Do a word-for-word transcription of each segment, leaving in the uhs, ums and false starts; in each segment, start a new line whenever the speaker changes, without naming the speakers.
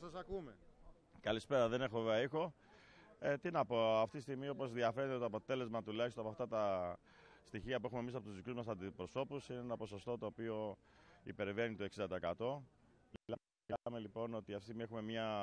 σας ακούμε.
Καλησπέρα, δεν έχω βέβαια ήχο. Ε, τι να πω, αυτή τη στιγμή όπως διαφαίνεται το αποτέλεσμα τουλάχιστον από αυτά τα στοιχεία που έχουμε εμείς από τους δικούς μας αντιπροσώπους είναι ένα ποσοστό το οποίο υπερβαίνει το εξήντα τοις εκατό. Λέμε λοιπόν ότι αυτή τη στιγμή έχουμε μια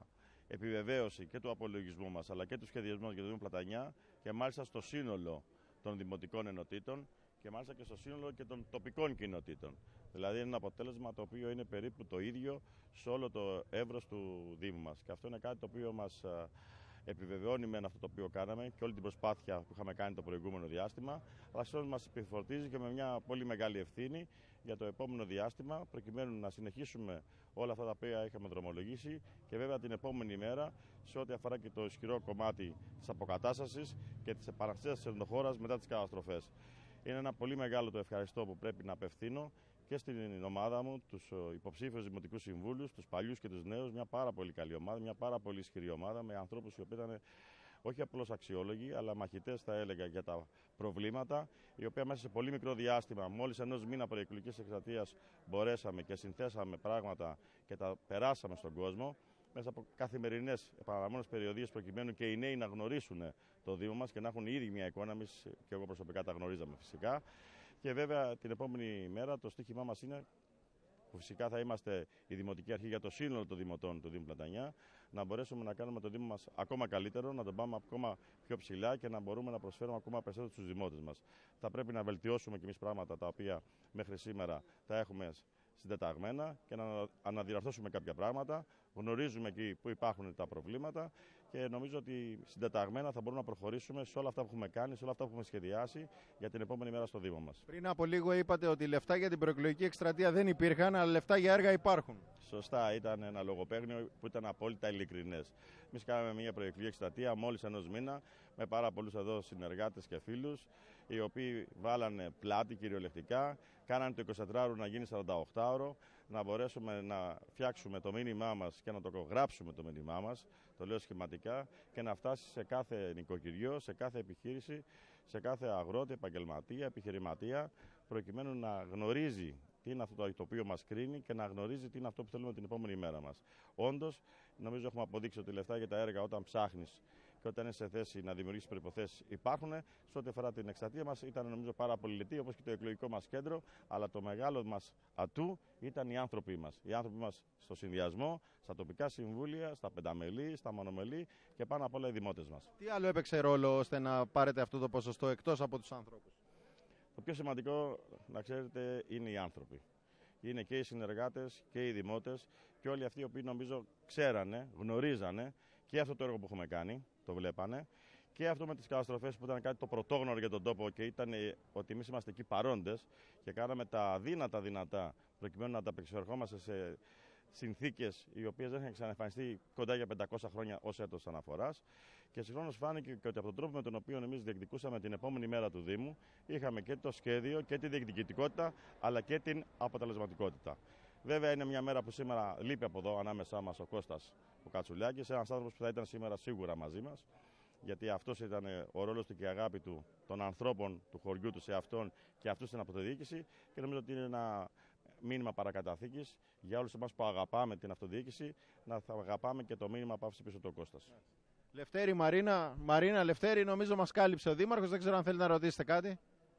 επιβεβαίωση και του απολογισμού μας αλλά και του σχεδιασμού για το Δήμο Πλατανιά και μάλιστα στο σύνολο των δημοτικών ενωτήτων και μάλιστα και στο σύνολο και των τοπικών κοινοτήτων. Δηλαδή είναι ένα αποτέλεσμα το οποίο είναι περίπου το ίδιο σε όλο το εύρος του Δήμου μας. Και αυτό είναι κάτι το οποίο μας επιβεβαιώνει με αυτό το οποίο κάναμε και όλη την προσπάθεια που είχαμε κάνει το προηγούμενο διάστημα, αλλά σε μας επιφορτίζει και με μια πολύ μεγάλη ευθύνη για το επόμενο διάστημα, προκειμένου να συνεχίσουμε όλα αυτά τα οποία είχαμε δρομολογήσει και βέβαια την επόμενη μέρα σε ό,τι αφορά και το ισχυρό κομμάτι της αποκατάστασης και της επαναξέτασης της ενδοχώρας μετά τις καταστροφές. Είναι ένα πολύ μεγάλο το ευχαριστώ που πρέπει να απευθύνω και στην ομάδα μου, τους υποψήφιους δημοτικούς συμβούλους, τους παλιούς και τους νέους. Μια πάρα πολύ καλή ομάδα, μια πάρα πολύ ισχυρή ομάδα με ανθρώπους οι οποίοι ήταν όχι απλώς αξιόλογοι, αλλά μαχητές θα έλεγα για τα προβλήματα, οι οποίοι μέσα σε πολύ μικρό διάστημα, μόλις ενός μήνα προεκλογικής εκστρατείας, μπορέσαμε και συνθέσαμε πράγματα και τα περάσαμε στον κόσμο. Μέσα από καθημερινές επαναλαμβάνοντας περιοδίες προκειμένου και οι νέοι να γνωρίσουν το Δήμο μας και να έχουν ήδη μια εικόνα, εμείς και εγώ προσωπικά τα γνωρίζαμε φυσικά. Και βέβαια την επόμενη μέρα το στοίχημά μας είναι, που φυσικά θα είμαστε η Δημοτική Αρχή για το σύνολο των δημοτών του Δήμου Πλατανιά, να μπορέσουμε να κάνουμε το Δήμο μας ακόμα καλύτερο, να τον πάμε ακόμα πιο ψηλά και να μπορούμε να προσφέρουμε ακόμα περισσότερο στους δημότες μας. Θα πρέπει να βελτιώσουμε κι εμείς πράγματα τα οποία μέχρι σήμερα τα έχουμε συντεταγμένα και να αναδιαρθώσουμε κάποια πράγματα. Γνωρίζουμε εκεί που υπάρχουν τα προβλήματα και νομίζω ότι συντεταγμένα θα μπορούμε να προχωρήσουμε σε όλα αυτά που έχουμε κάνει, σε όλα αυτά που έχουμε σχεδιάσει για την επόμενη μέρα στο Δήμο μας.
Πριν από λίγο είπατε ότι λεφτά για την προεκλογική εκστρατεία δεν υπήρχαν, αλλά λεφτά για έργα υπάρχουν.
Σωστά, ήταν ένα λογοπαίγνιο που ήταν απόλυτα ειλικρινές. Εμείς κάναμε μια προεκλογική εκστρατεία μόλις ενός μήνα με πάρα πολλούς εδώ συνεργάτες και φίλους, οι οποίοι βάλανε πλάτη κυριολεκτικά, κάνανε το εικοσιτετράωρο να γίνει σαρανταοκτάωρο, να μπορέσουμε να φτιάξουμε το μήνυμά μας και να το γράψουμε το μήνυμά μας, το λέω σχηματικά, και να φτάσει σε κάθε νοικοκυριό, σε κάθε επιχείρηση, σε κάθε αγρότη, επαγγελματία, επιχειρηματία, προκειμένου να γνωρίζει τι είναι αυτό το οποίο μας κρίνει και να γνωρίζει τι είναι αυτό που θέλουμε την επόμενη μέρα μας. Όντως, νομίζω έχουμε αποδείξει ότι λεφτά για τα έργα όταν ψάχνεις και όταν είναι σε θέση να δημιουργήσει προϋποθέσεις υπάρχουν. Σε ό,τι αφορά την εκστρατεία μας ήταν νομίζω πάρα πολύ λιτή, όπως και το εκλογικό μας κέντρο, αλλά το μεγάλο μας ατού ήταν οι άνθρωποι μας. Οι άνθρωποι μας στο συνδυασμό, στα τοπικά συμβούλια, στα πενταμελή, στα μονομελή και πάνω απ' όλα οι δημότες μας.
Τι άλλο έπαιξε ρόλο ώστε να πάρετε αυτό το ποσοστό εκτός από τους ανθρώπους?
Το πιο σημαντικό, να ξέρετε, είναι οι άνθρωποι. Είναι και οι συνεργάτες και οι δημότες και όλοι αυτοί οι οποίοι νομίζω ξέρανε, γνωρίζανε και αυτό το έργο που έχουμε κάνει, το βλέπανε, και αυτό με τις καταστροφές που ήταν κάτι το πρωτόγνωρο για τον τόπο και ήταν ότι εμείς είμαστε εκεί παρόντες και κάναμε τα αδύνατα δυνατά προκειμένου να ανταπεξερχόμαστε σε συνθήκες οι οποίες δεν είχαν ξαναεμφανιστεί κοντά για πεντακόσια χρόνια ως έτος αναφοράς. Και συγχρόνως φάνηκε και ότι από τον τρόπο με τον οποίο εμείς διεκδικούσαμε την επόμενη μέρα του Δήμου, είχαμε και το σχέδιο και τη διεκδικητικότητα αλλά και την αποτελεσματικότητα. Βέβαια είναι μια μέρα που σήμερα λείπει από εδώ ανάμεσά μας ο Κώστας ο Κατσουλιάκης, ένας άνθρωπος που θα ήταν σήμερα σίγουρα μαζί μας, γιατί αυτός ήταν ο ρόλος του και η αγάπη του των ανθρώπων του χωριού του σε αυτόν και αυτού στην αυτοδιοίκηση, και νομίζω ότι είναι ένα μήνυμα παρακαταθήκης για όλους εμάς που αγαπάμε την αυτοδιοίκηση, να θα αγαπάμε και το μήνυμα που άφησε πίσω του Κώστας.
Λευτέρη, Μαρίνα, Μαρίνα Λευτέρη, νομίζω μας κάλυψε ο Δήμαρχος, δεν ξέρω αν θέλει να ρωτήσετε κάτι.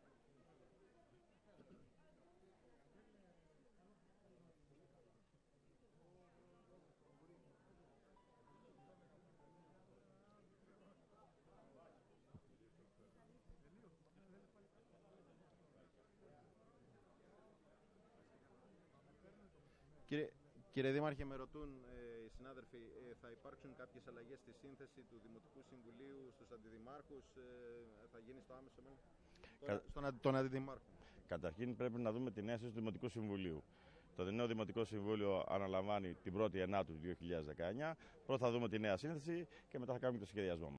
Κύριε, κύριε Δήμαρχε, με ρωτούν ε, οι συνάδελφοι, ε, θα υπάρξουν κάποιες αλλαγές στη σύνθεση του Δημοτικού Συμβουλίου στους αντιδημάρχους, ε, θα γίνει στο άμεσο μέλλον, Κα... στον τον αντιδημάρχο?
Καταρχήν πρέπει να δούμε τη νέα σύνθεση του Δημοτικού Συμβουλίου. Το νέο Δημοτικό Συμβούλιο αναλαμβάνει την πρώτη Ενάτου του δύο χιλιάδες δεκαεννιά. Πρώτα θα δούμε τη νέα σύνθεση και μετά θα κάνουμε το σχεδιασμό.